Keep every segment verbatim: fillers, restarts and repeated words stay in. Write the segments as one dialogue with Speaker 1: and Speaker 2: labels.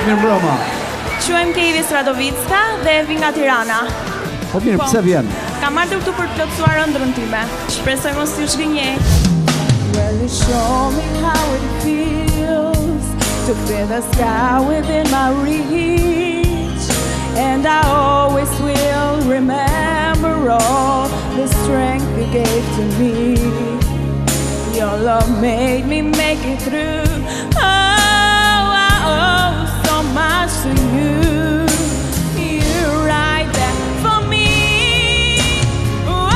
Speaker 1: mirëmbrëma.
Speaker 2: Quhem Keivis Radovicka dhe vi nga Tirana.
Speaker 1: Po mirë, pse vjen?
Speaker 2: Kam ardhur këtu për të plotësuar ëndrrën time. Shpresoj mos t'ju shgënjej.
Speaker 3: Well, you show me how it feels to feel the sky within my reach, and I always will remember all the strength you gave to me. Your love made me make it through. Oh, I owe so much to you. You're right there for me. Oh,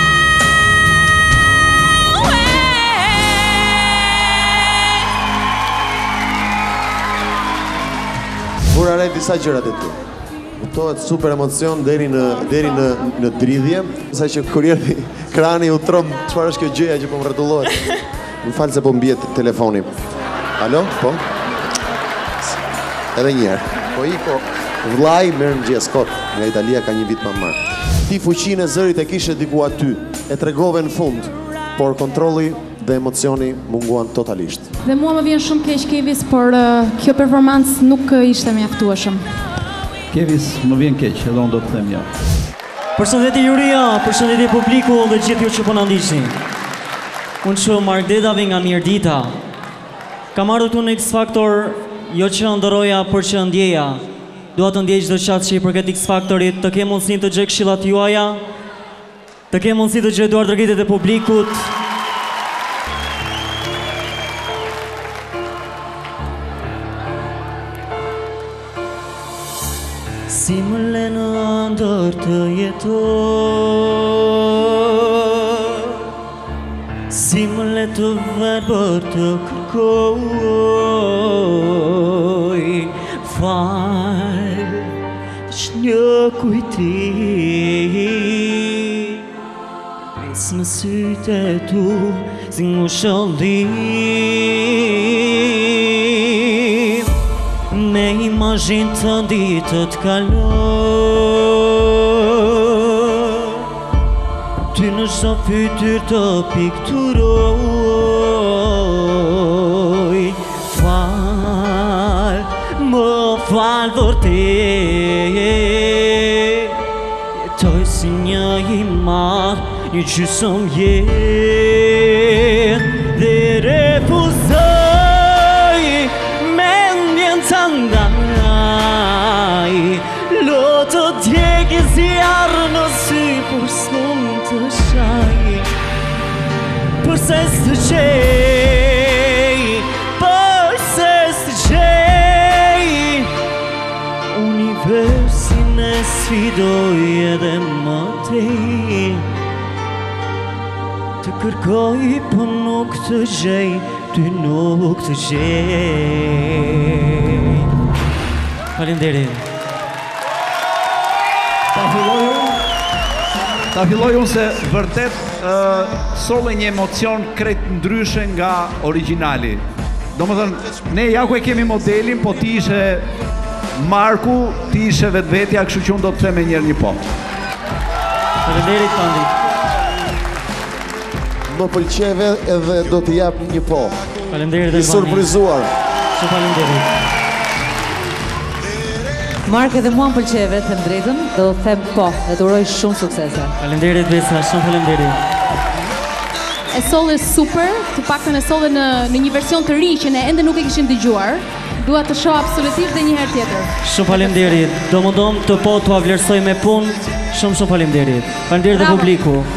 Speaker 4: Vura re disa gjërat e tu. Kuptohet super emocion deri në deri në në dridhje, saqë kur erdhi krani u trom, çfarë është kjo gjëja që po më rrotullohet. Më fal se po mbiet telefoni. Alo? Po. Edhe një herë. Po i po vllai mirëmëngjes kot, nga Italia ka një vit pa marrë. Ti fuqinë e zërit e kishe diku aty, e tregove në fund, por kontrolli dhe emocioni munguan totalisht.
Speaker 5: Dhe mua më vjen shumë keq Keivis, por uh, kjo performancë nuk uh, ishte mjaftueshëm.
Speaker 1: Keivis, më vjen keq, edhe unë do të them ja.
Speaker 6: Përshëndetje juria, përshëndetje publiku dhe gjithë ju që po na ndiqni. Unë që Mark Deda vi nga Mirdita. Kam ardhur këtu në X Factor jo që ndëroja, por që ndjeja. Dua të ndjej çdo qatë që i përket X Factorit, të kem mundësinë të gjej këshillat juaja, të kem mundësi të gjej duar drejtet e publikut. Si më le në ndër të jetoj, si më le të verbër të kërkoj, fal që një kujtim, pres më sytë e tu si më shëllim, me imazhin të ditët kaloj, ty në çdo fytyr të pikturoj, fal, më fal vërtet, jetoj si një i madh, një gjysmë jetë, dhe refuzoj mendjen të ndaj, lotë të djegi zjarë në sy, por s'mund të shaj, përse s'të gjej, përse s'të gjej, universin e sfidoj edhe më tej, të kërkoj për nuk të gjej, ty nuk të gjej. Faleminderit.
Speaker 1: Ta filloj unë, ta filloj unë se vërtet uh, solle një emocion krejt ndryshe nga originali. Do më thënë, ne ja ku e kemi modelin, po ti ishe Marku, ti ishe vetë vetja, kështu që unë do të them e njerë një po.
Speaker 6: Faleminderit, Pandi.
Speaker 4: Më pëlqeve edhe do të jap një po.
Speaker 6: Faleminderit,
Speaker 4: i surprizuar.
Speaker 6: Shumë faleminderit.
Speaker 7: Mark, edhe mua më pëlqeve, them drejtën, do të them po, dhe të uroj shumë suksese.
Speaker 6: Faleminderit Besa, shumë faleminderit.
Speaker 5: E solle super, të paktën e solle në në një version të ri që ne ende nuk e kishim dëgjuar. Dua të shoh absolutisht dhe një herë tjetër.
Speaker 6: Shumë faleminderit. Domodom të po t'u vlerësoj me punë. Shumë shumë faleminderit. Faleminderit dhe publiku.